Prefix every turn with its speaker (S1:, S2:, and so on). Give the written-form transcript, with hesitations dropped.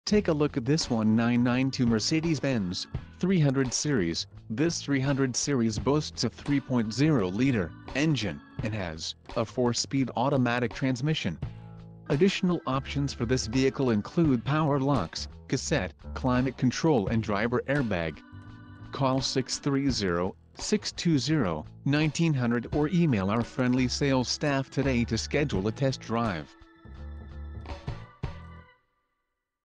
S1: Take a look at this 1992 Mercedes-Benz 300 series. This 300 series boasts a 3.0-liter engine and has a 4-speed automatic transmission. Additional options for this vehicle include power locks, cassette, climate control and driver airbag. Call 630-620-1900 or email our friendly sales staff today to schedule a test drive.